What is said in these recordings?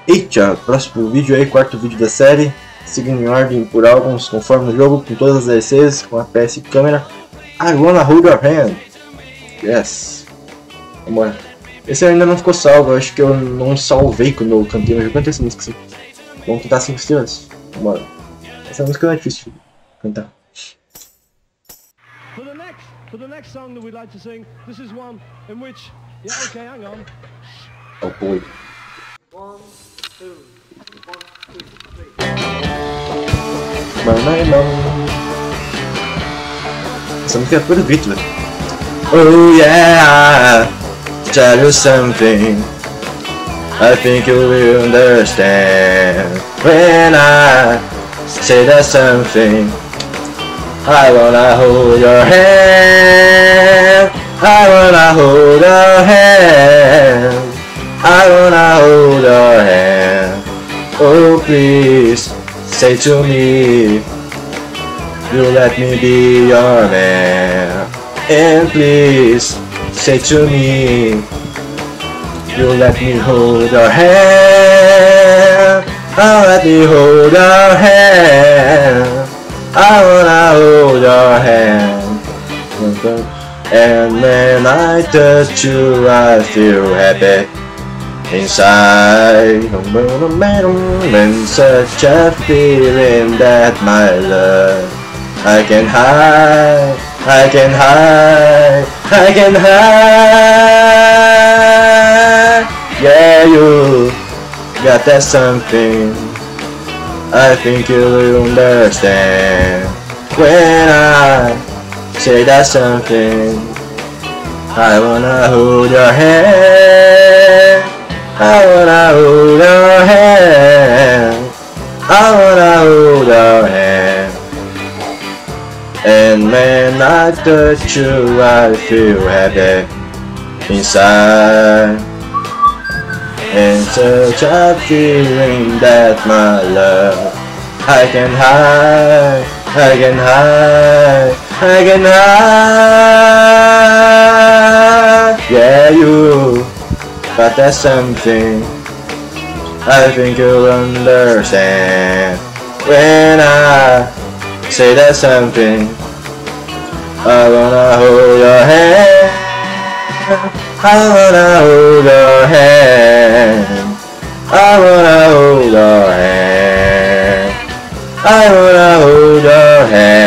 Eita, próximo vídeo aí, quarto vídeo da série, seguindo em ordem por álbuns, conforme o jogo, com todas as DLCs, com a PS câmera. I wanna hold your hand. Yes. Vambora. Esse ainda não ficou salvo, eu acho que eu não salvei quando eu cantei, mas eu cantei essa música assim. Vamos tentar 5 estrelas? Vambora. Essa música não é difícil de cantar. For the next song that we'd like to sing, this is one in which, yeah, okay, hang on. Oh boy. 1, 2, 1, 2, 3. Essa música é puro grito, velho. Oh yeah, tell you something. I think you will understand when I say that something. I wanna hold your hand. I wanna hold your hand. I wanna hold your hand. Oh please, say to me, you let me be your man. And please, say to me, you let me hold your hand. Oh, let me hold your hand. I wanna hold your hand. And when I touch you, I feel happy inside. And such a feeling that my love I can hide, I can hide, I can hide. Yeah, you got that something. I think you will understand when I say that something. I wanna hold your hand. I wanna hold your hand. I wanna hold your hand. And when I touch you, I feel happy inside. And such a feeling that my love I can hide, I can hide, I can hide. Yeah, you got that something. I think you'll understand when I say that something. I wanna hold your hand. I wanna hold your hand. I wanna hold your hand. I wanna hold your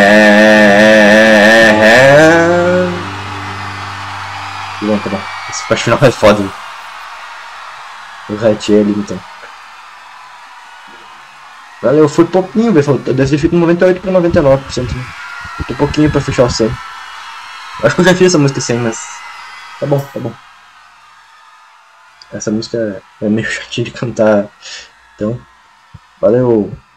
hand. Bom, tá bom. Esse parte final é foda. Eu rateei ali então. Valeu, foi pouquinho, velho. Deve ter feito 98 para 99%. Né? Faltou pouquinho pra fechar o 100. Acho que eu já fiz essa música 100, mas tá bom, tá bom. Essa música é meio chatinha de cantar. Então, valeu.